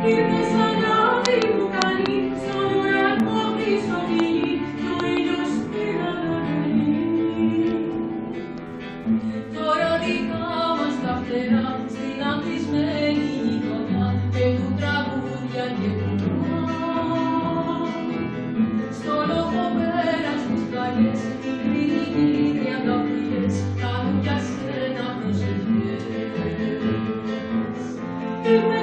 Ήρθες αγάπη μου καλή, στον ουρανό χρυσοφυλλή, κι ο ήλιος την αναγνωρίζει. Τώρα δικά μας τα φτερά, στην ανθισμένη γειτονιά, και του τραγούδια και του στο λόγο πέρα στις πλαγιές, οι κριτικοί τριανταφυλιές κάνουν για σένα προσευχές.